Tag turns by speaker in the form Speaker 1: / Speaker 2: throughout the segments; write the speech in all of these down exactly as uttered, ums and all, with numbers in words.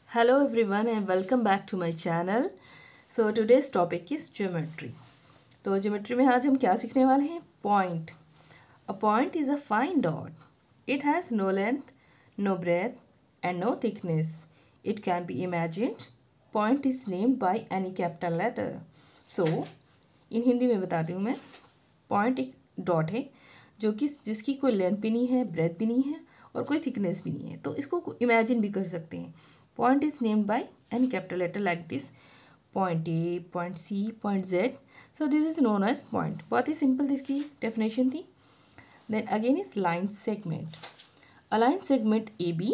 Speaker 1: Hello everyone and welcome back to my channel. So today's topic is geometry. तो geometry में आज हम क्या सीखने वाले हैं? Point. A point is a fine dot. It has no length, no breadth and no thickness. It can be imagined. Point is named by any capital letter. So in Hindi में बताती हूँ मैं. Point एक डॉट है जो कि जिसकी कोई लेंथ भी नहीं है, ब्रेथ भी नहीं है और कोई थिकनेस भी नहीं है. तो इसको इमेजिन भी कर सकते हैं. Point is named by any capital letter like this. Point A, point C, point Z. So this is known as point. बहुत ही simple इसकी definition थी. Then again is line segment. A line segment A B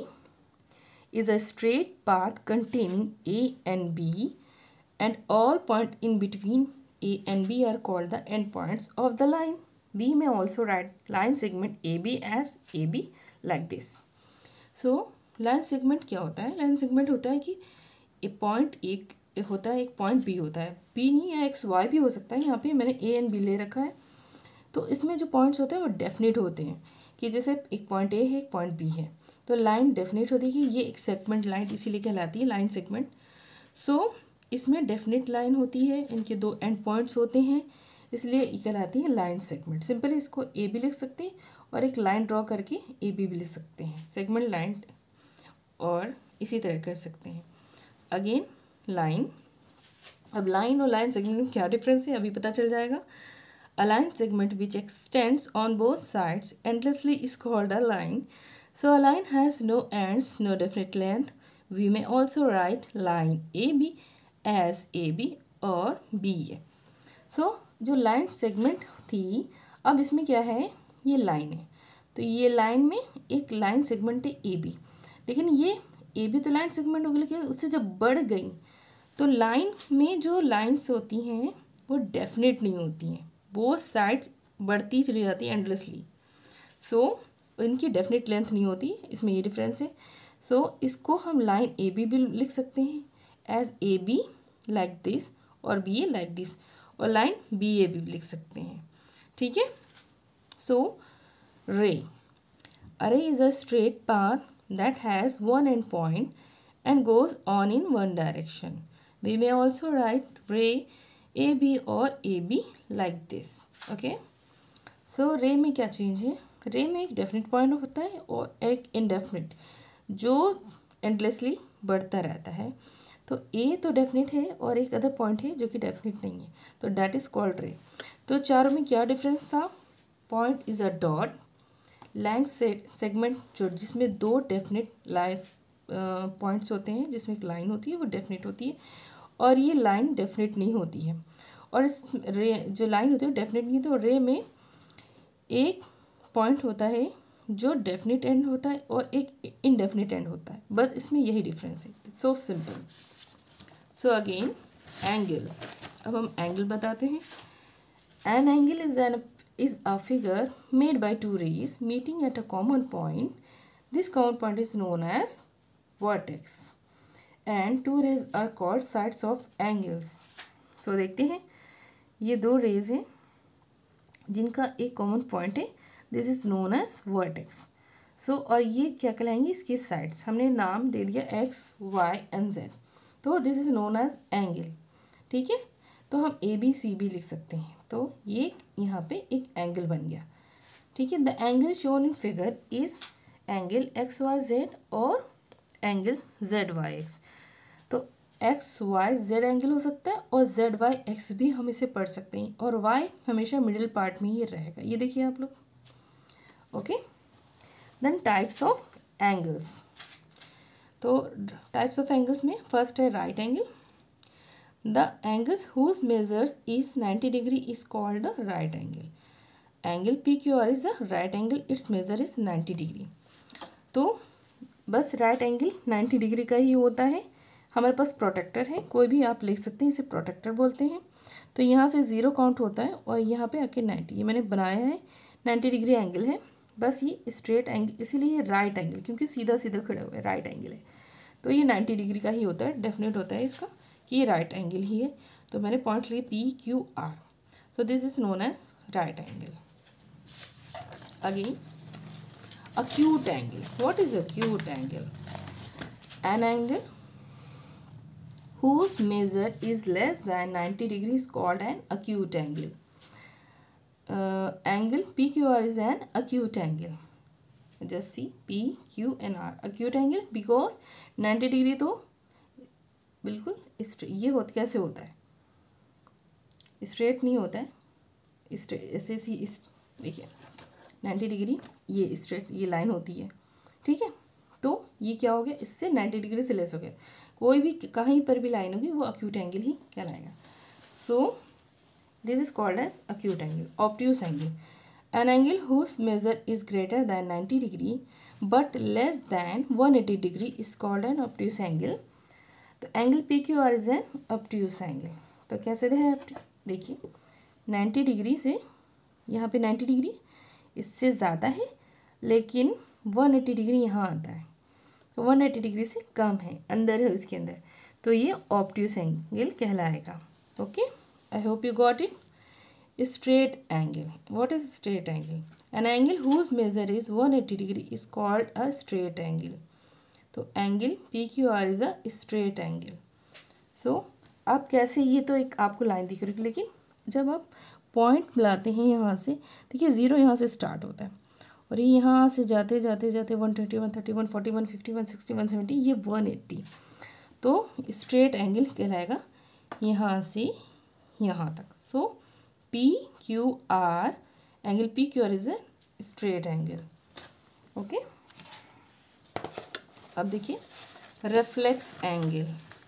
Speaker 1: is a straight path containing A and B, and all point in between A and B are called the endpoints of the line. We may also write line segment A B as A B like this. So line segment क्या होता है? Line segment होता है कि एक point एक होता है, एक पॉइंट बी होता है. बी नहीं या एक्स वाई भी हो सकता है. यहाँ पे मैंने ए एंड बी ले रखा है. तो इसमें जो पॉइंट्स होते हैं वो डेफिनेट होते हैं कि जैसे एक पॉइंट ए है, एक पॉइंट बी है. तो लाइन डेफिनेट होती है कि ये एक सेगमेंट लाइन इसीलिए कहलाती है लाइन सेगमेंट. सो इसमें डेफिनेट लाइन होती है, इनके दो एंड पॉइंट्स होते हैं, इसलिए ये कहलाती है लाइन सेगमेंट. सिंपली इसको ए बी लिख सकते हैं और एक लाइन ड्रॉ करके ए बी भी लिख सकते हैं. सेगमेंट लाइन और इसी तरह कर सकते हैं. Again line. अब लाइन और लाइन सेगमेंट में क्या डिफरेंस है अभी पता चल जाएगा. A line segment which extends on both sides endlessly is called a line. So a line has no ends, no definite length. We may also write line A B as A B और B A. So जो line segment थी, अब इसमें क्या है, ये line है. तो ये लाइन में एक लाइन सेगमेंट है ए बी, लेकिन ये ए बी तो लाइन सेगमेंट हो गई, लेकिन उससे जब बढ़ गई तो लाइन में जो लाइंस होती हैं वो डेफिनेट नहीं होती हैं. वो साइड्स बढ़ती चली जाती हैं एंडलेसली. सो इनकी डेफिनेट लेंथ नहीं होती. इसमें ये डिफरेंस है. सो so, इसको हम लाइन ए बी भी लिख सकते हैं as A B like this और बी ए लाइक दिस, और लाइन बी ए भी लिख सकते हैं. ठीक है. सो ray. A ray is a straight path that has one end point and goes on in one direction. We may also write ray A B or A B like this. Okay. So ray में क्या change है? ray में एक definite point होता है और एक indefinite जो endlessly बढ़ता रहता है. तो A तो definite है और एक अदर पॉइंट है जो कि definite नहीं है, तो that is called ray. तो चारों में क्या डिफरेंस था? Point is a dot. Line segment जो जिसमें दो डेफिनेट लाइन्स पॉइंट्स होते हैं, जिसमें एक लाइन होती है वो डेफिनेट होती है, और ये लाइन डेफिनेट नहीं होती है. और इस रे जो लाइन होती है वो डेफिनेट नहीं होती. और रे में एक पॉइंट होता है जो डेफिनेट एंड होता है और एक इनडेफिनेट एंड होता है. बस इसमें यही डिफरेंस है. So simple. So again angle. अब हम एंगल बताते हैं. An angle is an is a figure made by two rays meeting at a common point. This common point is known as vertex and two rays are called sides of angles. So देखते हैं, ये दो rays हैं जिनका एक common point है. This is known as vertex. So और ये क्या कहलाएंगे, इसके sides. हमने नाम दे दिया x, y and z. तो this is known as angle. ठीक है. तो हम ए बी सी बी लिख सकते हैं. तो ये यहाँ पे एक एंगल बन गया. ठीक है. The angle shown in figure is angle x y z और एंगल जेड वाई एक्स. तो एक्स वाई जेड एंगल हो सकता है और जेड वाई एक्स भी हम इसे पढ़ सकते हैं, और वाई हमेशा मिडिल पार्ट में ही रहेगा. ये देखिए आप लोग. Okay. Then types of angles. तो टाइप्स ऑफ एंगल्स में फर्स्ट है right angle. The angle whose measures is ninety degree is called the right angle. Angle P Q R is the right angle. Its measure is ninety degree. तो बस right angle ninety degree का ही होता है. हमारे पास protector है, कोई भी आप लिख सकते हैं, इसे प्रोटेक्टर बोलते हैं. तो यहाँ से ज़ीरो काउंट होता है और यहाँ पे आके ninety. ये मैंने बनाया है, ninety डिग्री एंगल है. बस ये स्ट्रेट एंगल, इसीलिए राइट एंगल, क्योंकि सीधा सीधा खड़े हुए राइट एंगल है. तो ये ninety डिग्री का ही होता है, डेफिनेट होता है इसका कि ये राइट एंगल ही है. तो मैंने पॉइंट लिए P Q R. So this is known as right angle. Again acute angle. What is acute angle? An angle whose measure is less than ninety degree is called an acute angle. Uh, angle P Q R is an acute angle. Just see P Q and R, acute angle because ninety degree तो बिल्कुल ये होता कैसे होता है, straight नहीं होता है, ऐसे सी इस देखिए नाइन्टी डिग्री ये स्ट्रेट ये लाइन होती है, ठीक है। तो ये क्या हो गया, इससे नाइन्टी डिग्री से लेस हो गया, कोई भी कहीं पर भी लाइन होगी वो अक्यूट एंगल ही कहलाएगा। So this is called as acute angle. Obtuse angle, an angle whose measure is greater than ninety degree but less than one eighty degree is called an obtuse angle. तो angle P Q R is an obtuse angle. तो कैसे है, देखिए ninety degree से यहाँ पे ninety degree इससे ज़्यादा है लेकिन वन एटी डिग्री यहाँ आता है, तो वन एटी डिग्री से कम है, अंदर है उसके अंदर, तो ये ऑब्ट्यूस एंगल कहलाएगा। Okay, I hope you got it. Straight angle, what is straight angle? An angle whose measure is one eighty degree is called a straight angle. तो angle P Q R is a straight angle. So अब कैसे, ये तो एक आपको line दिख रही है, लेकिन जब आप पॉइंट मिलाते हैं यहाँ से, देखिए ज़ीरो यहाँ से स्टार्ट होता है और ये यहाँ से जाते जाते जाते one thirty one thirty one forty one fifty one sixty one seventy ये वन एट्टी, तो स्ट्रेट एंगल कहलाएगा यहाँ से यहाँ तक। So P Q R, angle P Q R is a straight angle. Okay, अब देखिए reflex angle.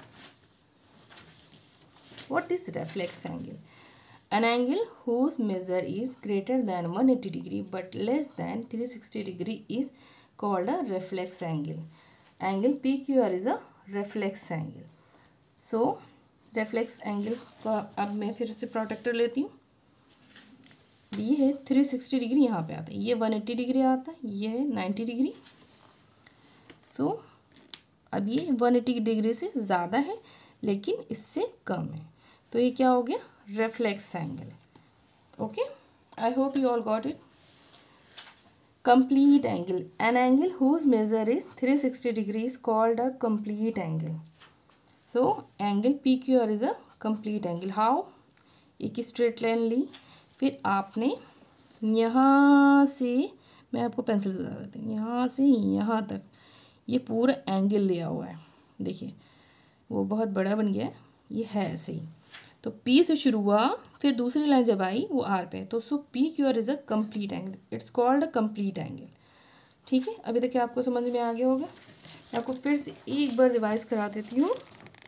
Speaker 1: What is reflex angle? An angle whose measure is greater than one eighty degree but less than three sixty degree is called a reflex angle. Angle P Q R is a reflex angle. So reflex angle का अब मैं फिर से protector लेती हूँ। ये है three sixty degree, यहाँ पे आता है, ये वन एट्टी डिग्री आता है, ये है नाइन्टी डिग्री। सो so, अब ये वन एट्टी डिग्री से ज़्यादा है लेकिन इससे कम है, तो ये क्या हो गया, reflex angle. Okay, I hope you all got it. Complete angle, an angle whose measure is three sixty degree is called a complete angle. So angle P Q R is a complete angle. How? एक straight line ली, फिर आपने यहाँ से, मैं आपको pencil से बता देती हूँ, यहाँ से यहाँ तक ये पूरा एंगल लिया हुआ है, देखिए वो बहुत बड़ा बन गया है, ये है ऐसे ही। तो P से शुरू हुआ, फिर दूसरी लाइन जब आई वो R पे, तो so P Q R is a complete angle, it's called a complete angle. ठीक है, अभी तक आपको समझ में आ गया होगा। मैं आपको फिर से एक बार रिवाइज करा देती हूँ।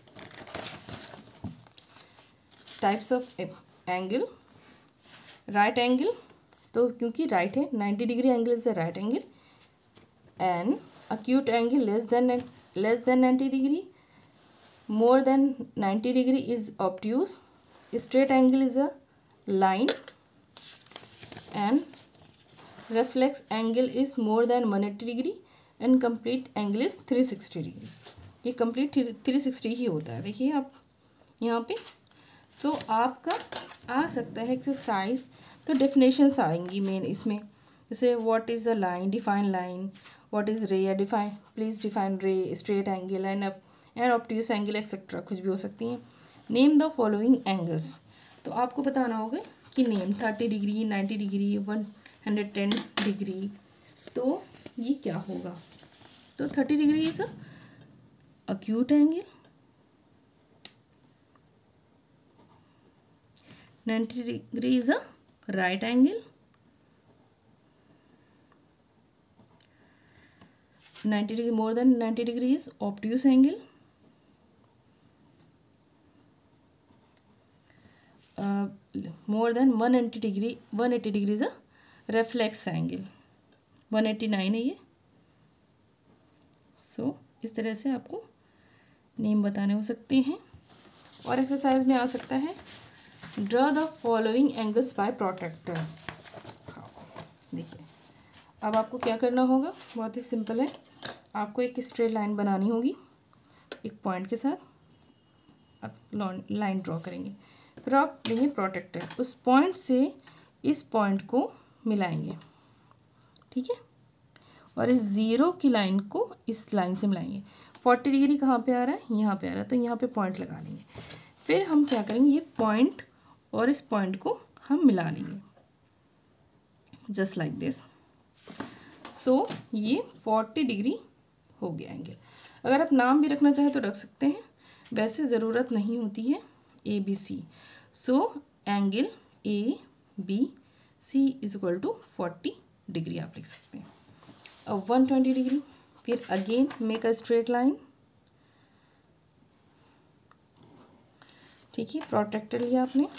Speaker 1: Types of angle, right angle, तो क्योंकि राइट है, ninety degree angle is a right angle. And acute angle less than less than ninety degree, more than ninety degree is obtuse, straight angle is a line, and reflex angle is more than one eighty degree, and complete angle is three sixty degree। ये complete three sixty ही होता है, देखिए आप यहाँ पे। तो आपका आ सकता है एक्सरसाइज, तो डेफिनेशंस आएंगी मेन इसमें, जैसे what is a line, define line, what is ray, define please define ray, straight angle and and obtuse angle etcetera, कुछ भी हो सकती हैं। नेम द फॉलोइंग एंगल्स, तो आपको बताना होगा कि name thirty degree, ninety degree, one hundred ten degree, तो ये क्या होगा। तो thirty degree is acute angle, ninety degree is a right angle, ninety degree, more than ninety degree is obtuse angle, uh, more than one eighty degree, one eighty degree is a reflex angle, one eighty-nine है ये। सो so, इस तरह से आपको name बताने हो सकते हैं। और एक्सरसाइज में आ सकता है draw the following angles by protractor. देखिए अब आपको क्या करना होगा, बहुत ही सिंपल है। आपको एक स्ट्रेट लाइन बनानी होगी एक पॉइंट के साथ, आप लाइन ड्रॉ करेंगे, फिर आप लेंगे प्रोट्रैक्टर, उस पॉइंट से इस पॉइंट को मिलाएंगे, ठीक है, और इस ज़ीरो की लाइन को इस लाइन से मिलाएंगे। फोर्टी डिग्री कहाँ पे आ रहा है, यहाँ पे आ रहा है, तो यहाँ पे पॉइंट लगा लेंगे। फिर हम क्या करेंगे, ये पॉइंट और इस पॉइंट को हम मिला लेंगे, जस्ट लाइक दिस। सो ये फोर्टी डिग्री हो गया एंगल। अगर आप नाम भी रखना चाहें तो रख सकते हैं, वैसे ज़रूरत नहीं होती है। A B C, so angle A B C is equal to forty degree आप लिख सकते हैं। अब वन ट्वेंटी डिग्री, फिर again make a straight line, ठीक है। प्रोट्रैक्टर लिया आपने,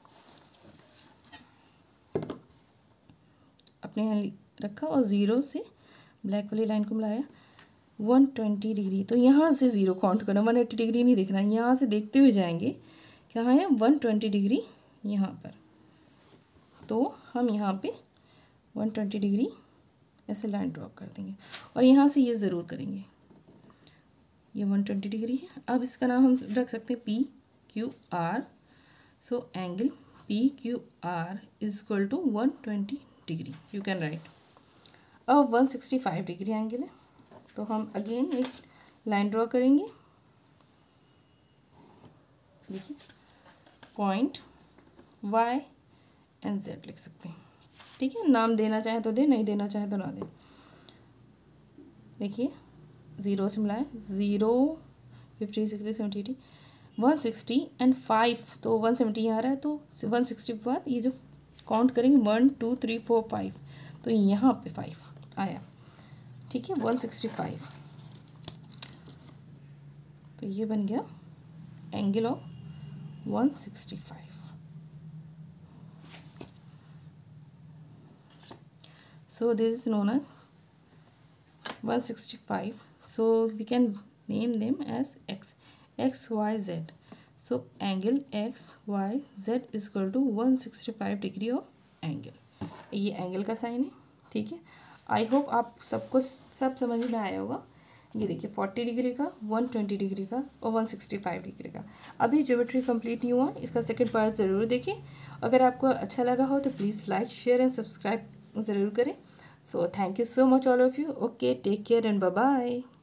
Speaker 1: अपने यहाँ रखा और ज़ीरो से ब्लैक वाली लाइन को मिलाया, वन ट्वेंटी डिग्री। तो यहाँ से ज़ीरो काउंट करना, वन एट्टी डिग्री नहीं देखना, यहाँ से देखते हुए जाएंगे। कहाँ है, वन ट्वेंटी डिग्री यहाँ पर। तो हम यहाँ पे वन ट्वेंटी डिग्री ऐसे लाइन ड्रॉ कर देंगे और यहाँ से ये ज़रूर करेंगे, ये वन ट्वेंटी डिग्री है। अब इसका नाम हम रख सकते हैं P Q R. So angle P Q R is equal to one twenty degree, you can write. अब one sixty five degree angle है, तो हम अगेन एक लाइन ड्रॉ करेंगे। देखिए पॉइंट वाई एंड जेड लिख सकते हैं, ठीक है। नाम देना चाहे तो दे, नहीं देना चाहे तो ना दे। देखिए ज़ीरो से मिलाए, zero fifty sixty seventy eighty one sixty and five, तो वन सेवेंटी यहाँ आ रहा है, तो वन सिक्सटी के बाद ये जो काउंट करेंगे one two three four five, तो यहाँ पे फाइव आया, ठीक है। वन सिक्सटी फाइव, तो ये बन गया angle of one sixty five. So this is known as one sixty-five. So we can name them as x, x, y, z. So angle x, y, z is equal to one sixty-five degree of angle. ये angle का sign है, ठीक है। I hope आप सबको सब समझ में आया होगा। ये देखिए फोर्टी डिग्री का, वन ट्वेंटी डिग्री का और वन सिक्सटी फाइव डिग्री का। अभी ज्योमेट्री कंप्लीट नहीं हुआ, इसका सेकंड पार्ट ज़रूर देखें। अगर आपको अच्छा लगा हो तो please like share and subscribe ज़रूर करें। So thank you so much all of you. Okay, take care and bye bye.